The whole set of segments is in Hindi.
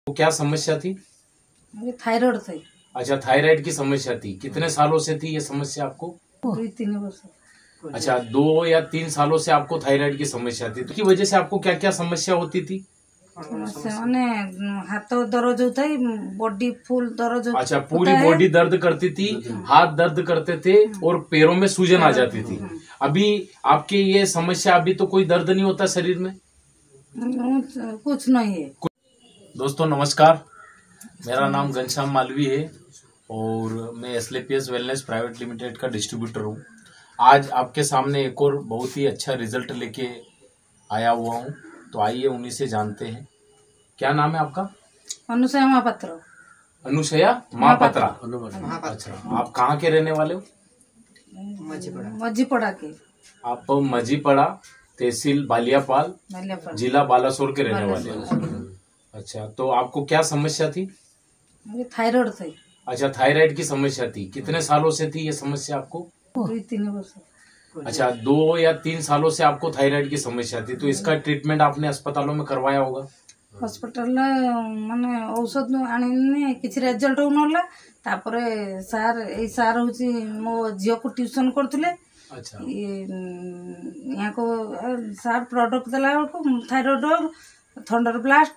तो क्या समस्या थी? मुझे थायराइड थी। अच्छा, थायराइड की समस्या थी। कितने सालों से थी ये समस्या आपको? 2-3 वर्ष। अच्छा, 2 या 3 सालों से आपको थायराइड की समस्या थी। तो की वजह से आपको क्या क्या समस्या होती थी? समस्या माने हाथ दर्द होता है, बॉडी फुल दर्द। अच्छा, पूरी बॉडी दर्द करती थी, हाथ दर्द करते थे और पैरों में सूजन आ जाती थी। अभी आपके ये समस्या, अभी तो कोई दर्द नहीं होता शरीर में? कुछ नहीं है। दोस्तों नमस्कार, मेरा नाम घनश्याम मालवी है और मैं एसलेपीएस वेलनेस प्राइवेट लिमिटेड का डिस्ट्रीब्यूटर हूँ। आज आपके सामने एक और बहुत ही अच्छा रिजल्ट लेके आया हुआ हूँ, तो आइए उन्हीं से जानते हैं। क्या नाम है आपका? अनुसया महापात्र। अनुसया महापात्रा। अच्छा, आप कहाँ के रहने वाले हो? मजीपड़ा के। आप मजीपड़ा, तहसील बालियापाल, जिला बालासोर के रहने वाले हो। अच्छा, तो आपको क्या समस्या थी? मुझे थायराइड थी। अच्छा, थायराइड की समस्या थी। कितने सालों से थी ये समस्या आपको? 2-3 वर्ष। अच्छा, 2 या 3 सालों से आपको थायराइड की समस्या थी। तो इसका ट्रीटमेंट आपने अस्पतालों में करवाया होगा? हॉस्पिटल माने औषध आनी किसी रिजल्ट होनला। तापरे सार ए सार होची मो झियो को ट्यूशन करथले। अच्छा, यहाँ को सार प्रोडक्ट देला को थायराइड, थंडर ब्लास्ट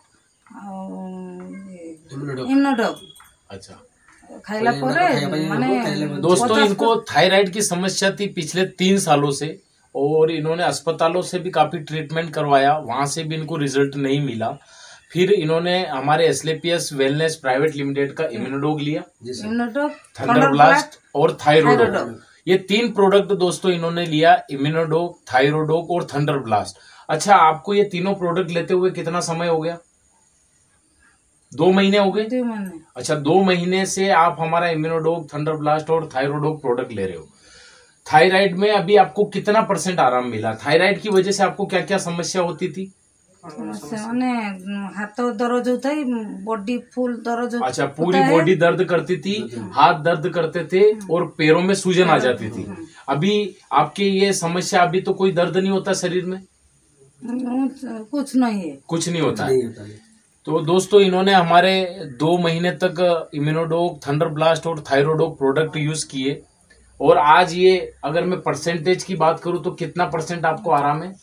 इम्यूनोडॉग। अच्छा, खाइला परे माने दोस्तों इनको थायराइड की समस्या थी पिछले 3 सालों से और इन्होंने अस्पतालों से भी काफी ट्रीटमेंट करवाया, वहां से भी इनको रिजल्ट नहीं मिला। फिर इन्होंने हमारे एसलेपीएस वेलनेस प्राइवेट लिमिटेड का इम्यूनोडॉग लिया, थंडर ब्लास्ट और थायरोडॉग। ये 3 प्रोडक्ट दोस्तों इन्होंने लिया, इम्यूनोडॉग, थायरोडॉग और थंडर ब्लास्ट। अच्छा, आपको ये तीनों प्रोडक्ट लेते हुए कितना समय हो गया? 2 महीने हो गए? 2 महीने। अच्छा, 2 महीने से आप हमारा इम्यूनोडॉग, थंडर ब्लास्ट और थायरोडॉग प्रोडक्ट ले रहे हो। थायराइड में अभी आपको कितना % आराम मिला? थायराइड की वजह से आपको क्या क्या समस्या होती थी? समस्या माने हाथ दर्द होता है, बॉडी फुल दर्द। अच्छा, पूरी बॉडी दर्द करती थी, हाथ दर्द करते थे और पैरों में सूजन आ जाती थी। अभी आपके ये समस्या, अभी तो कोई दर्द नहीं होता शरीर में? कुछ नहीं है। कुछ नहीं होता है। तो दोस्तों इन्होंने हमारे 2 महीने तक इम्यूनोडॉग, थंडर ब्लास्ट और थायरोडॉग प्रोडक्ट यूज किए और आज ये, अगर मैं परसेंटेज की बात करूं तो कितना % आपको आराम है?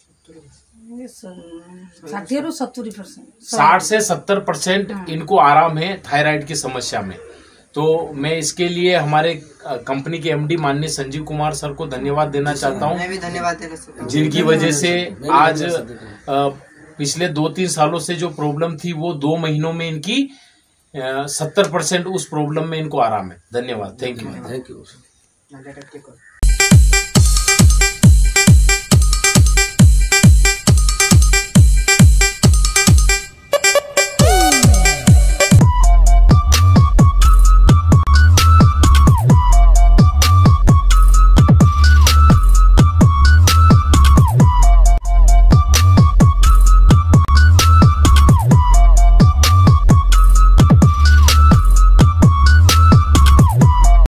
60 से 70% इनको आराम है थायराइड की समस्या में। तो मैं इसके लिए हमारे कंपनी के एमडी माननीय संजीव कुमार सर को धन्यवाद देना चाहता हूं। मैं भी धन्यवाद देना चाहता हूं, जिनकी वजह से आज पिछले 2-3 सालों से जो प्रॉब्लम थी वो 2 महीनों में इनकी 70% उस प्रॉब्लम में इनको आराम है। धन्यवाद, थैंक यू।